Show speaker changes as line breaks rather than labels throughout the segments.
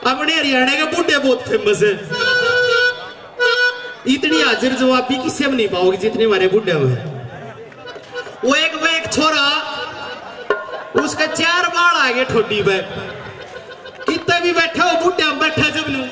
अपने हरियाणा के बूढ़े बहुत फेमस है। इतनी हाजिर जवाबी किसी में नहीं पाओगे जितने हमारे बूढ़े में। वो एक छोरा उसका 4 बाल आ गए ठोडी पे, कितने भी बैठे हो बूढ़े में बैठा जब नू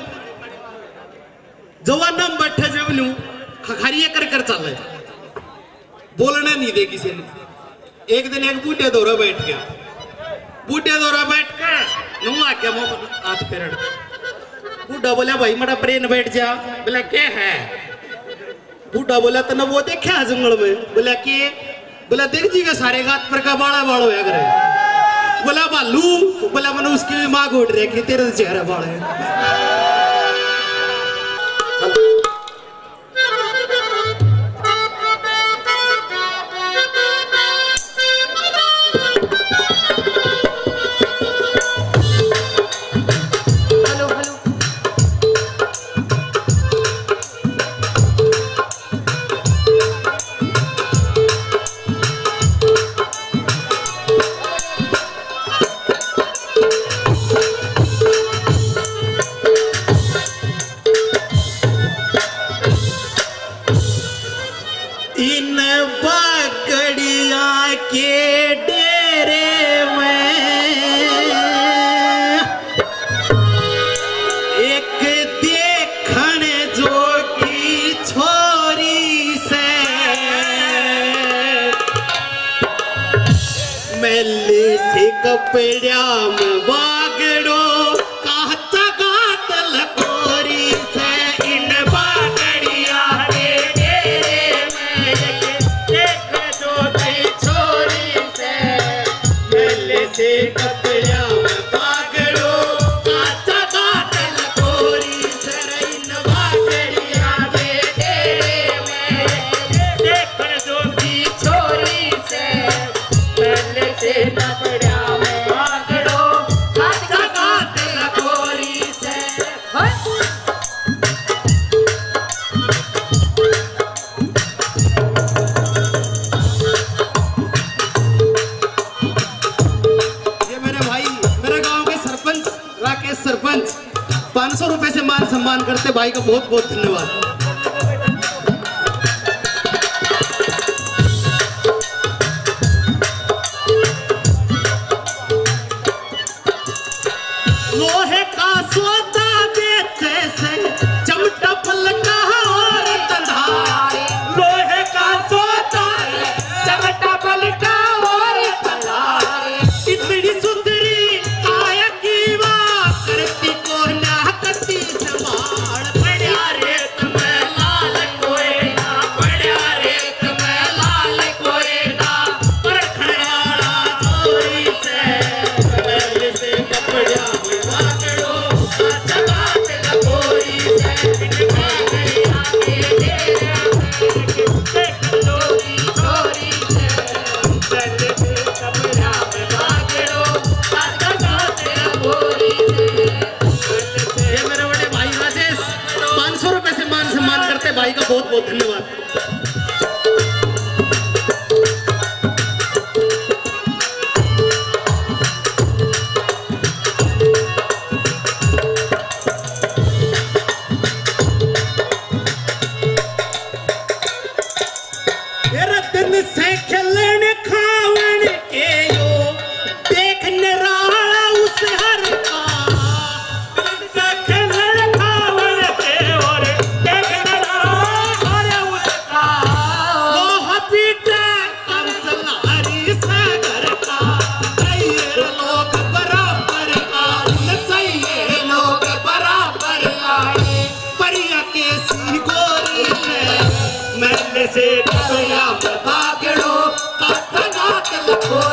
जवाना में बैठा जब नू खखारिया कर चल बोलना नहीं दे किसी ने। एक दिन एक बूढ़े दौरा बैठ गया, बूढ़े दौरा बैठ के नू आ गया हाथ फेरन। बूढ़ा बोला भाई मेरा ब्रेन बैठ जा। बोला क्या है? बूढ़ा बोला तने वो देखा जंगल में? बोला के? बोला देख जी का सारे गात पर का बाड़ा बाड़ होया करे। बोला भालू? बोला मैंने उसकी माँ घोट रखी तेरे चेहरा बाड़ है। कपड़ा में बागड़ो काचा गात लकोरी से इन बागड़िया के डेरे में देख जो थी छोरी से मेले से कपड़ा में बागड़ो काचा गात लकोरी से इन बागड़िया के डेरे में देख जो थी छोरी से मेले से कपड़ा सरपंच 500 रुपए से मान सम्मान करते भाई का बहुत बहुत धन्यवाद। लोहे का सोता बेचे से चमटा पलका और तंधार, लोहे का सोता चमटा पलका और तंधार, इतनी सुंदरी काया की करती को ना करती संभाल पड़ा रे तुम्हें लाल कोयना, पड़ा रे तुम्हें लाल कोयना पर खड़ाड़ा चोरी से कपड़ा बागड़ो काचा गात लकोरी से इन बागड़िया के डेरे में देख लो की चोरी से कपड़ा बागड़ो काचा गात लकोरी से। ये मेरे बड़े भाई राजेश 500 रुपए से मान सम्मान करते भाई का बहुत बहुत धन्यवाद। रतन से खिलन खावन के यो देखने राला उस हर का, से खिलन खावन के और देखने राला उसका, वो पीटा कम चलारी सागर का, चाहिए लोग बराबर का, चाहिए लोग बराबर का, परिया के सी गोरी से मैंने से कपड़ा बागड़ो काचा गात लकोरी